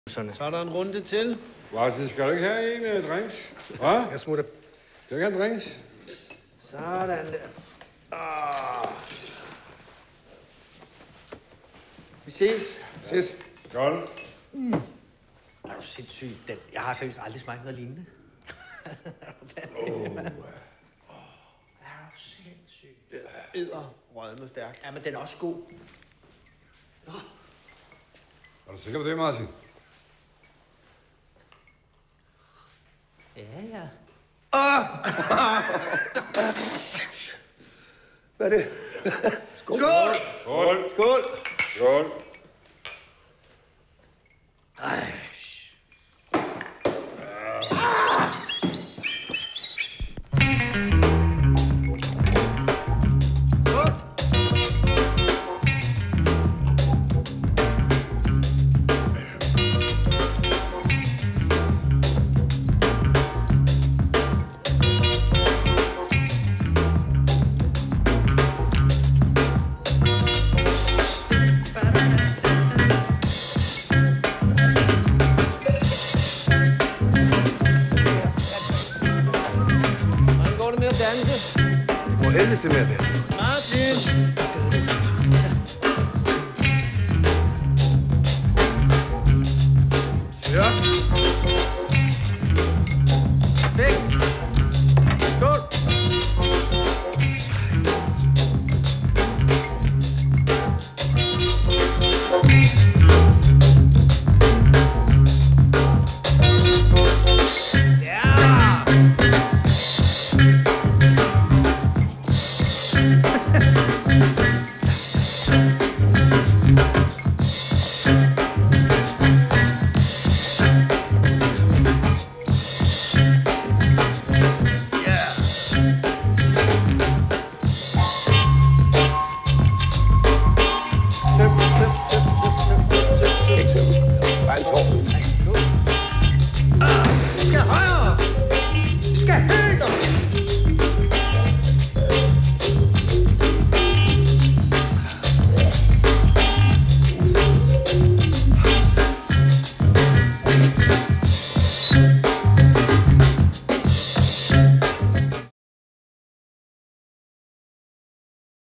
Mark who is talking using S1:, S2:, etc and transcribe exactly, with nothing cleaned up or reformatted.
S1: Så er der en runde til.
S2: Hvad, skal du ikke have en uh, drinks? Hvad?
S1: Jeg smutter.
S2: Du vil have en drinks?
S1: Sådan der. Ah. Vi ses.
S2: Ses. Skål.
S1: Mm. Er du sindssyg? Den. Jeg har seriøst aldrig smagt noget lignende. Åh. oh. Er du sindssyg? Den æder rødme stærk. Ja, men den er også god. Nå.
S2: Er du sikker på det, Martin?
S1: Ja, ja. Ah! Hvad er det? Skål!
S2: Skål! Skål!
S1: Skål!
S2: Skål!
S1: Ej.
S2: Det går heldigst med at danse.